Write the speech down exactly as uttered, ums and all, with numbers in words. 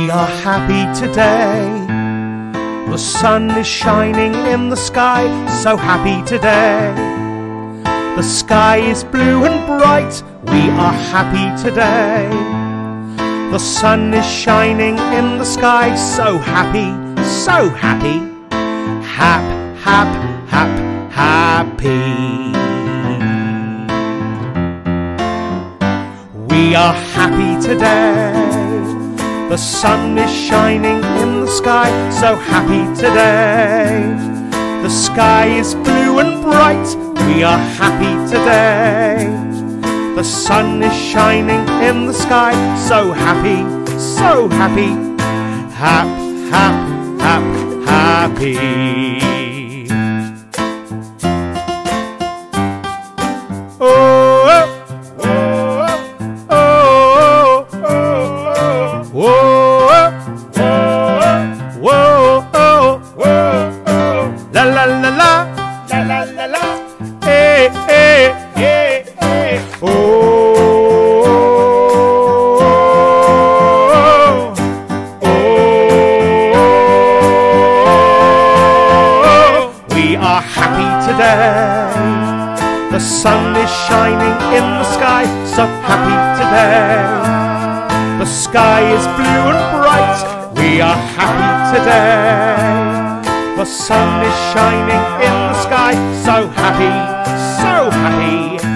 We are happy today. The sun is shining in the sky, so happy today. The sky is blue and bright, we are happy today. The sun is shining in the sky, so happy, so happy. Hap, hap, hap, happy. We are happy today. The sun is shining in the sky, so happy today. The sky is blue and bright, we are happy today. The sun is shining in the sky, so happy, so happy. Hap, hap, hap, happy. Oh, oh, oh, oh, oh, oh, whoa, whoa, whoa, whoa, la la la la, la la la la, hey, hey, hey, hey, oh, oh, oh, we are happy today. The sun is shining in the sky, so happy today. The sky is blue and bright, we are happy today. The sun is shining in the sky, so happy, so happy.